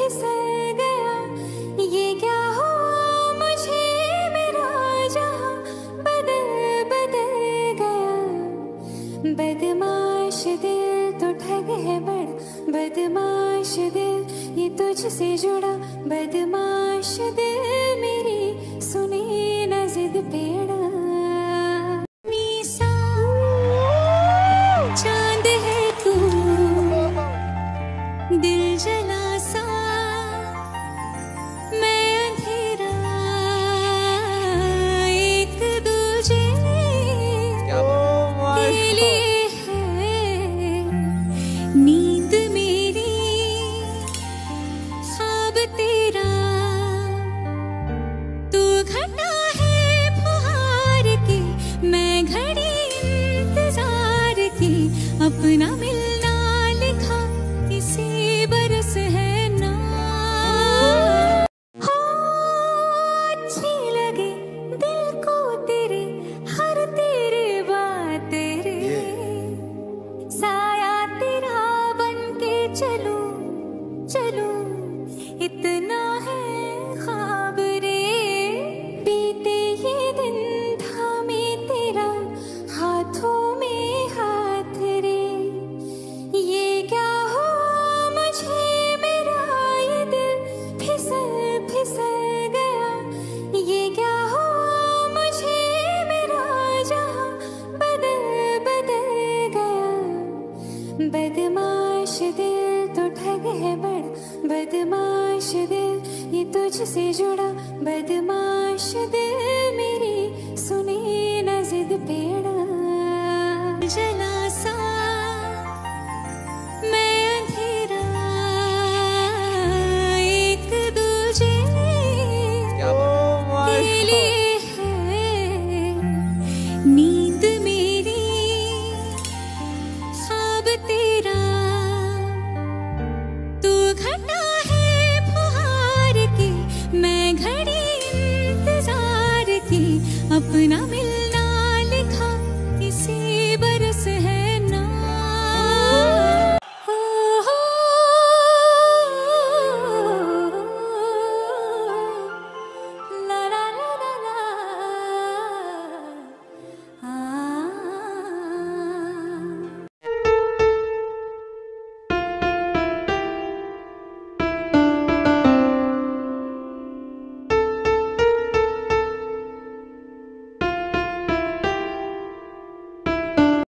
फिसल गया। ये क्या हुआ मुझे, मेरा जहां बदल बदल गया। बदमाश दिल तो ठग है बड़ा, बदमाश दिल ये तुझसे जुड़ा। बदमाश दिल मेरी सुने न जिद पेड़ा। चांद है तू दिल जला सा, मैं अंधेरा, एक दूजे के लिए है नींद मेरी, ख्वाब तेरा। तू घटा है फुहार की, मैं घड़ी इंतजार की। अपना मिलना लिखा इसी बरस है ना। हो अच्छी लगे दिल को तेरे, हर तेरे बात तेरे। साया तेरा बन के चलूं चलूं, इतना है ख्वाब रे। बीते ये दिन थामे तेरा, हाथों में हाथ रे। ये क्या हुआ मुझे, मेरा ये दिल फिसल फिसल गया। ये क्या हुआ मुझे, मेरा जहां बदल बदल गया। बदमाश दिल तो ठग है बड़ा, बदमाश दिल ये तुझसे जुड़ा। बदमाश दिल मेरी सुने न जिद पेड़ा। जला